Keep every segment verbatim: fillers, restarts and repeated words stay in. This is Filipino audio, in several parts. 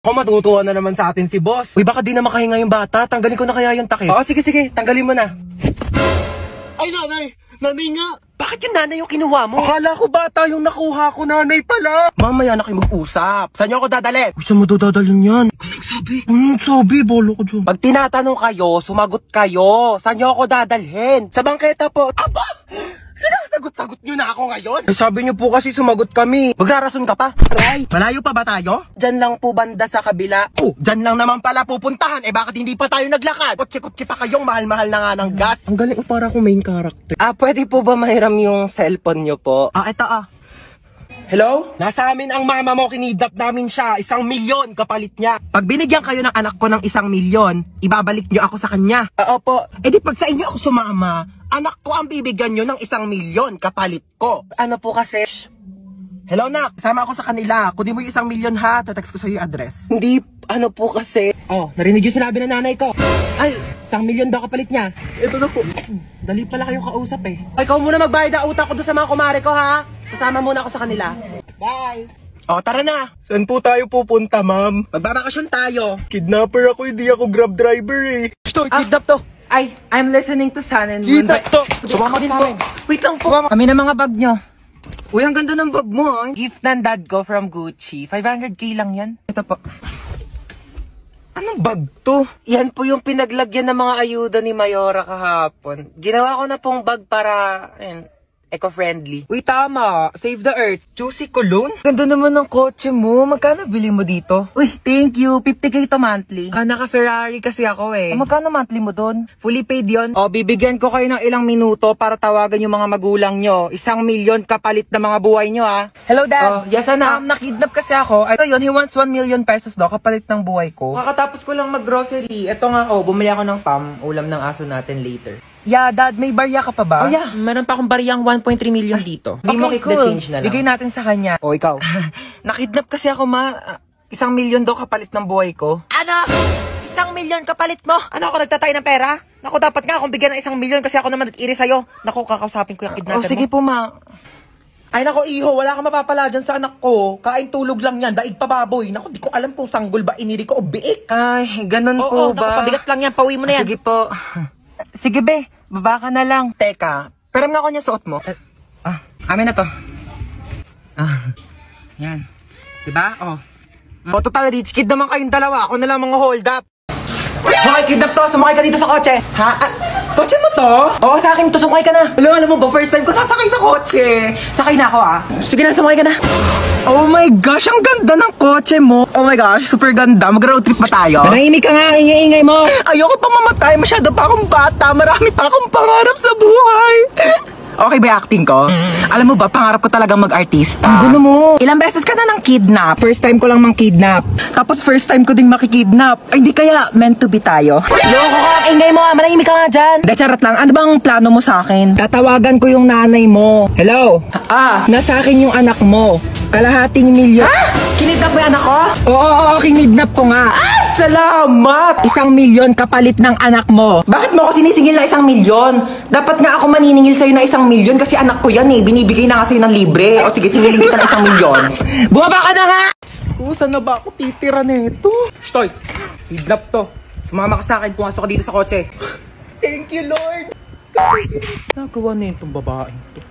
Ako matutuwa na naman sa atin si boss. Uy, baka di na makahinga yung bata. Tanggalin ko na kaya yung takip. Oo, sige, sige. Tanggalin mo na. Ay, nanay! Nanay nga! Bakit yung nanay yung kinuha mo? Akala ko bata yung nakuha ko, nanay pala. Mamaya na kayo mag-usap. Saan nyo ako dadali? Uy, saan mo dadalhin yan? Kung nagsabi. Kung nagsabi, bolo ko dyan. Pag tinatanong kayo, sumagot kayo. Saan nyo ako dadalhin? Sa bangketa po. Aba! Sinasagot-sagot nyo na ako ngayon? Eh, sabi nyo po kasi sumagot kami. Magrarason ka pa? Try. Malayo pa ba tayo? Diyan lang po banda sa kabila. Oh, diyan lang naman pala pupuntahan. Eh bakit hindi pa tayo naglakad? Kotse-kotse pa kayong mahal-mahal na nga ng gas. Ang galing para akong main character. Ah, pwede po ba mahiram yung cellphone nyo po? Ah, eto ah. Hello? Nasa amin ang mama mo, kinidnap namin siya. Isang milyon kapalit niya. Pag binigyan kayo ng anak ko ng isang milyon, ibabalik niyo ako sa kanya. Oo po. E di pag sa inyo ako sumama, anak ko ang bibigyan niyo ng isang milyon kapalit ko. Ano po kasi? Hello nak, sama ako sa kanila. Kunin mo yung isang milyon ha, tatext ko sa iyo yung address. Hindi, ano po kasi? Oh, narinig yung sinabi ng nanay ko. Ay, isang milyon daw kapalit niya. Ito na po. Dali pala kayong kausap eh. Ay, ikaw muna magbayad ang utang ko doon sa mga kumare ko ha. Sasama muna ako sa kanila. Bye! O, tara na! Saan po tayo pupunta, ma'am? Magbabakasyon tayo. Kidnapper ako, hindi ako grab driver eh. Ito, ah, kidnap to. Ay, I'm listening to Sun and Moon. Kidnap to! Sumama din po. Wait lang po. Kami na mga bag nyo. Uy, ang ganda ng bag mo ah. Gift ng dad ko from Gucci. five hundred K lang yan. Ito po. Anong bag to? Yan po yung pinaglagyan ng mga ayuda ni Mayora kahapon. Ginawa ko na pong bag para, ayun, eco-friendly. Uy, tama. Save the earth. Juicy cologne? Ganda naman ng kotse mo. Magkano bili mo dito? Uy, thank you. fifty K to monthly. Ah, naka-Ferrari kasi ako eh. Oh, magkano monthly mo dun? Fully paid yon. Oh, bibigyan ko kayo ng ilang minuto para tawagan yung mga magulang nyo. Isang milyon kapalit na mga buhay nyo ah. Hello, Dad. Oh, yes, anak. Um, nakidnap kasi ako. Ito yun, he wants one million pesos daw kapalit ng buhay ko. Kakatapos ko lang mag-grocery. Ito nga, oh, bumili ako ng spam. Ulam ng aso natin later. Yeah, Dad, may barya ka pa ba? Oh, yeah. Meron pa akong baryang one point three million dito. Hindi mo keep the change na lang. Bigay natin sa kanya. O, ikaw. Nakidnap kasi ako, ma. Isang milyon daw kapalit ng buhay ko. Ano? Isang milyon kapalit mo? Ano ako, nagtatay ng pera? Naku, dapat nga akong bigyan ng isang milyon kasi ako naman nag-iri sa'yo. Naku, kakausapin ko yung kidnapper mo. O, sige po, ma. Ay, naku, iho, wala kang mapapala dyan sa anak ko. Kain tulog lang yan, daig pa baboy. Naku, di ko alam kung sanggol ba iniri ko o biik. Ay, ganun po ba? Oo, naku, pabigat lang yan, pauwi mo na yan. Sige po. Sige be, baba ka na lang. Teka, pero nga ako niya suot mo. Uh, ah, amin na to. Ah, yan. Diba? Oh. Mm. O, total rich kid naman kayong dalawa. Ako na lang mga hold up. Hoy, kidnap to. Sumakay ka dito sa kotse. Ha? Ah, kotse mo to? Oo, sa akin to. Sumakay ka na. Alam, alam mo ba, first time ko sasakay sa kotse. Sakay na ako ah. Sige na, sumakay ka na. Oh my gosh, ang ganda ng kotse mo. Oh my gosh, super ganda. Mag-road trip pa tayo. Manahimik ka nga, ingay-ingay mo. Ayoko pa mamatay. Masyado pa akong bata. Marami pa akong pangarap sa buhay. Okay ba acting ko? Alam mo ba, pangarap ko talagang mag-artista. Ang gulo mo. Ilang beses ka na nang kidnap. First time ko lang mang kidnap. Tapos first time ko ding makikidnap. Ay, hindi kaya meant to be tayo. Loko ka, ingay mo ah. Manahimik ka nga dyan. De, charot lang. Ano bang plano mo sa akin? Tatawagan ko yung nanay mo. Hello? Ah, nasa akin yung anak mo. Kalahating milyon. Ah! Kinidnap mo yung anak ko? Oo, oo, oo, kinidnap ko nga. Ah! Salamat! Isang milyon kapalit ng anak mo. Bakit mo ako sinisingil na isang milyon? Dapat nga ako maniningil sa'yo na isang milyon kasi anak ko yan eh. Binibigay na nga sa'yo ng libre. O sige, singilin kita ng isang milyon. Bumaba ka na nga! Oh, saan na ba ako titira nito? Stoy! Kidnap to. Sumama ka sa akin, pumasok ka dito sa kotse. Thank you, Lord! Nagawa na yun tong babaeng to.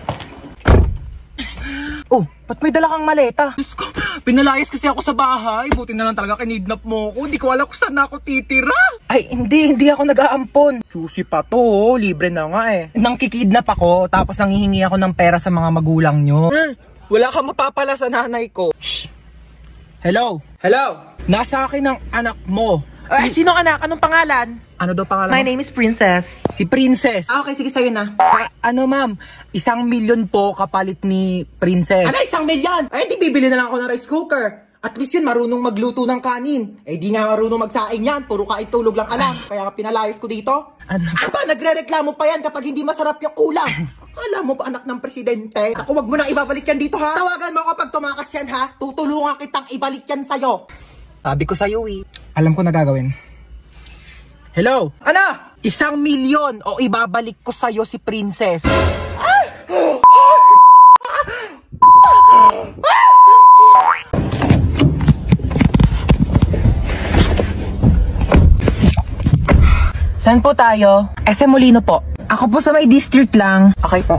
Oh, ba't may dala kang maleta? Diyos ko, pinalayas kasi ako sa bahay. Buti na lang talaga kinidnap mo ko. Hindi ko alam kung saan ako titira. Ay, hindi. Hindi ako nag-aampon. Juicy pa to, oh. Libre na nga eh. Nang kikidnap ako, tapos nanghihingi ako ng pera sa mga magulang nyo. Hmm, wala kang mapapala sa nanay ko. Shh! Hello? Hello? Nasa akin ang anak mo. Ay, sinong anak? Anong pangalan? Ano daw pangalan? My name is Princess. Si Princess. Ah, okay, sige sa'yo na. Ah, ano ma'am? Isang milyon po kapalit ni Princess. Ano, isang milyon? Ay, di bibili na lang ako ng rice cooker. At least yun, marunong magluto ng kanin. Eh, di nga marunong magsaing yan. Puro kain tulog lang alam. Kaya pinalayas ko dito. Ano? Aba, nagre-reklamo pa yan kapag hindi masarap yung ulam. Akala mo pa anak ng presidente? Ako, wag mo nang ibabalik yan dito ha. Tawagan mo ako pag tumakas yan ha. Tutulungan kitang ibalik yan sa'yo. Sabi ko sa'yo eh. Alam ko na gagawin. Hello? Ano? Isang milyon o ibabalik ko sa'yo si Princess. Saan po tayo? S M Molino po. Ako po sa may district lang. Okay po.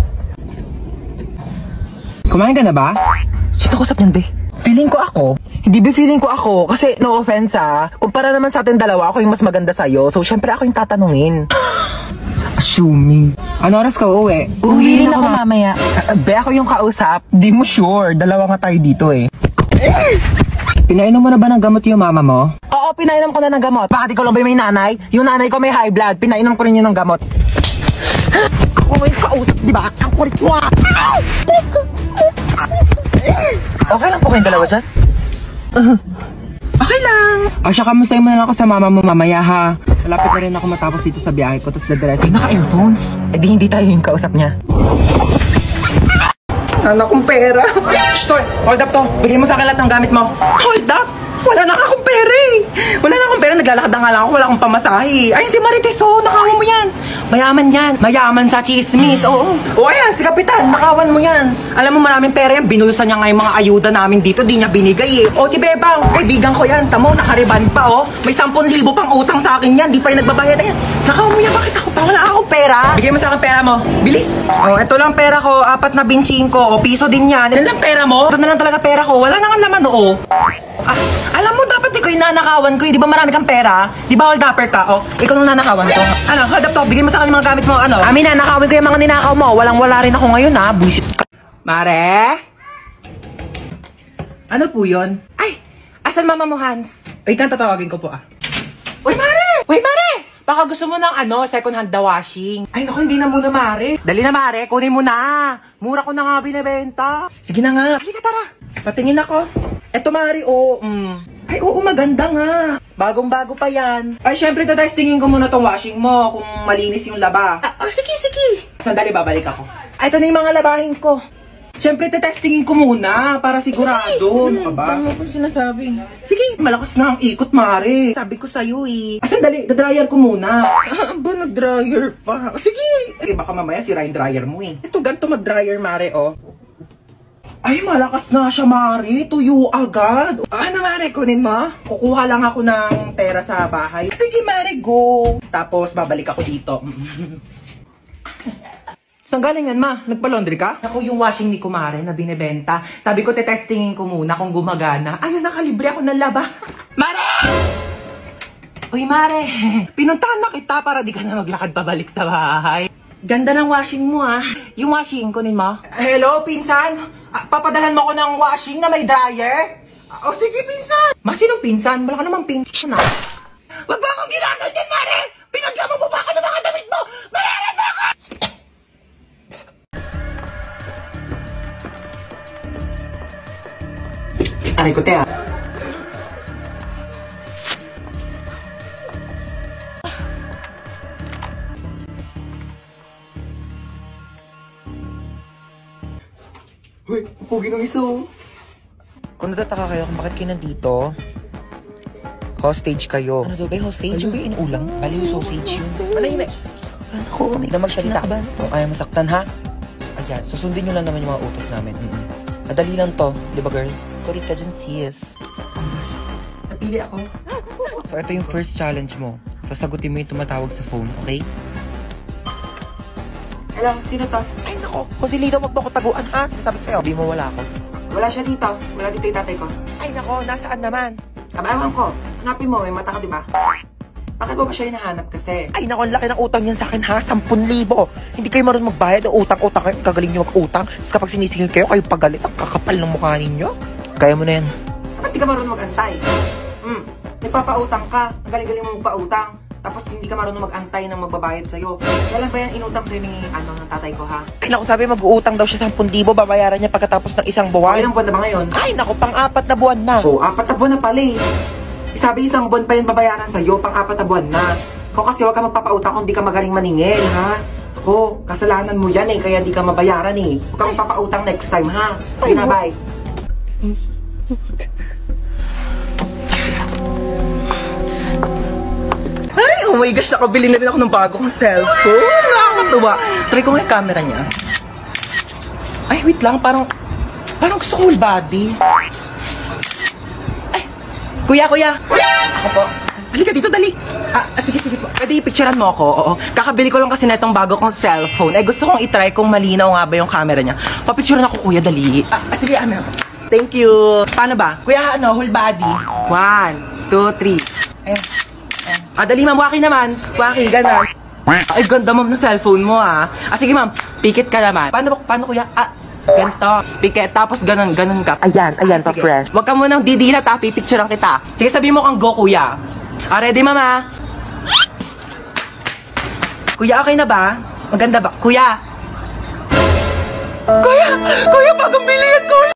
Kumain ka na ba? Sino kusap niyan, be? Feeling ko ako. Hindi ba feeling ko ako? Kasi no offense ah. Kumpara naman sa atin dalawa, ako yung mas maganda sa'yo. So syempre ako yung tatanungin. Assuming. Ano oras ka uuwi? Uuwi rin ako mamaya. Uh, be, ako yung kausap. Di mo sure. Dalawa nga tayo dito eh. Pinainom mo na ba ng gamot yung mama mo? Oo, pinainom ko na ng gamot. Bakit ikaw lang ba may nanay? Yung nanay ko may high blood. Pinainom ko rin yun ng gamot. Ako yung kausap, di ba? Ang kulit mo ah! Okay lang po kayong dalawa dyan? Uh, okay lang. O siya, kamustahin mo na lang ako sa mama mo mamaya ha. Malapit na rin ako matapos dito sa biyahe ko. Tapos dadiretso. Naka-earphones? Eh di hindi tayo yung kausap niya. Anak kong pera. Shh, Toy, hold up to. Bigay mo sa akin lahat ng gamit mo. Hold up? Wala na akong pera eh. Wala na akong pera. Naglalakad na nga lang ako. Wala akong pamasahe. Ayun si Marites, oh. Nakawan mo yan. Mayaman yan. Mayaman sa chismis. Oo. O ayan, si Kapitan. Nakawan mo yan. Alam mo maraming pera yan. Binulusan niya nga yung mga ayuda namin dito. Di niya binigay eh. O si Bebang. Kaibigan ko yan. Tamo, nakariban pa oh. May sampun libo pang utang sa akin yan. Di pa yung nagbabayad. Ayan. Nakawan mo yan. Bakit ako pa? Wala akong pera. Bigay mo sa akin pera mo. Bilis. O, ito lang pera ko. Apat na binching ko. O, piso din yan. Yan lang pera mo. Ito na lang talaga pera ko. Wala na nga laman oo. Ah, alam mo, dapat ikaw yung nanakawan ko eh. Di ba marami kang pera? Di ba hold upper ka? O, ikaw nung nanakawan ko. Ano, hold up to. Bigay mo sa akin yung mga gamit mo. Ano? Amin, nanakawin ko yung mga ninakaw mo. Walang-wala rin ako ngayon ha. Buisit ka. Mare? Ano po yun? Ay, asan mama mo, Hans? Wait lang, tatawagin ko po ah. Uy, Mare! Uy, Mare! Baka gusto mo ng ano, second hand na washing. Ay, naku, hindi na muna, Mare. Dali na, Mare. Kunin mo na. Mura ko na nga binibenta. Sige na nga. Halika, tara. Patingin ako. Eto, Mare, oh. Mm. Ay, oo, maganda nga. Bagong-bago pa yan. Ay, syempre, tatestingin ko muna tong washing mo kung malinis yung laba. Ah, oh, sige, sige. Sandali, babalik ako. Ay, ito na yung mga labahin ko. Siyempre, tetestingin ko muna para sigurado. Ano ka ba? Ano mo sinasabi? Sige, malakas na ang ikot, Mare. Sabi ko sa'yo eh. Ah, sandali, dadryer ko muna. Ah, ba, nag-dryer pa? Sige. Eh, baka mamaya sira yung dryer mo eh. Ito, ganito mag-dryer, Mare, oh. Ay, malakas nga siya, Mare. Tuyo agad. Ano, Mare, kunin mo? Kukuha lang ako ng pera sa bahay. Sige, Mare, go. Tapos, babalik ako dito. Saan galing yan, ma? Nagpa-laundry ka? Ako yung washing ni Kumare na binibenta. Sabi ko, tetestingin ko muna kung gumagana. Ayun, nakalibre ako ng laba. Mare! Uy, Mare. Pinuntahan na kita para di ka na maglakad pabalik sa bahay. Ganda ng washing mo, ah. Yung washing, kunin mo. Hello, pinsan? Ah, papadalhan mo ko ng washing na may dryer? Ah, oh, sige, pinsan. Ma, sinong pinsan? Wala ka namang pinsan, ah. Wag mo akong ginagawa dyan, Mare! Pinaglaman mo pa ako ng mga damit mo! Mare, bakit? Aray ko, te, ah. Hoy, pugi ng iso. Kung natataka kayo kung bakit kayo nandito, hostage kayo. Ano daw ba yung hostage? Yung ba yung inuulang? Bali yung sausage yun. Manahimik. Ako, may na magsalita. Kung ayaw masaktan, ha? Ayan, susundin nyo lang naman yung mga utos namin. Mm -mm. Madali lang to, di ba, girl? Korek ka dyan, sis. Napili ako. So, ito yung first challenge mo. Sasagutin mo yung tumatawag sa phone, okay? Hello, sino to? Ay, nako. Kung si Lido, wag mo ko taguan, ha? Sinasabi sa'yo. Sabi mo wala ako. Wala siya dito. Wala dito yung tatay ko. Ay, nako. Nasaan naman? Kabayawan ko. Hanapin mo. May mata ka, di ba? Bakit mo ba siya hinahanap kasi? Ay, nako. Laki ng utang niyan sa akin, ha? Sampun libo. Hindi kayo marunong magbayad. Utang-utang kayo. Kagaling niyo mag-utang. Tapos kapag sinisingil kayo, kayo pagalit. Ang kakapal ng mukha ninyo. Kaya mo na yan. Bakit di ka marunong mag-antay? Hmm. Nagpapautang ka. Ang galing-galing mo magpautang. Tapos hindi ka marunong mag-antay ng magbabayad sa'yo. Kailan ba yan inutang sa'yo ni ano, ng tatay ko, ha? Ay, naku, sabi mag-uutang daw siya sampun libo. Babayaran niya pagkatapos ng isang buwan. Ilang buwan na ba ngayon? Ay, naku, pang-apat na buwan na. Oo, apat na buwan na pala eh. Sabi isang buwan pa yan babayaran sa'yo, pang-apat na buwan na. O kasi huwag ka magpapautang kung di ka magaling maningil, ha? Ako, kasalanan mo yan eh, kaya di ka mabayaran eh. Huwag ka magpapautang next time, ha? Sige na, bye. Ay, oh my gosh, nakabili na rin ako ng bagong cellphone. Nakakatuwa. Try ko nga yung camera niya. Ay, wait lang, parang, parang gusto ko whole body. Ay, kuya, kuya. Ako po. Halika dito, dali. Ah, ah, sige, sige po. Pwede i-picturean mo ako? Oo. Kakabili ko lang kasi na itong bago kong cellphone. Eh, gusto kong itry kung malinaw nga ba yung camera niya. Papicturean ako, kuya, dali. Ah, ah sige, amin ako. Thank you. Paano ba? Kuya, ano, whole body. One, two, three. Ayan. Ayan. Ah, dali, ma'am. Waki naman. Waki, ganun. Ay, ganda, ma'am, ng cellphone mo, ah. Ah, sige, ma'am. Pikit ka naman. Paano, paano, kuya? Ah, ganito. Pikit. Tapos ganun, ganun ka. Ayan, ayan, ah, pa-fresh. Huwag ka munang didilat, ah. Pipicturean kita. Sige, sabihin mo kang go, kuya. Ah, ready, mama? Kuya, okay na ba? Maganda ba? Kuya! Kuya! Kuya, bagong bilihan, kuya!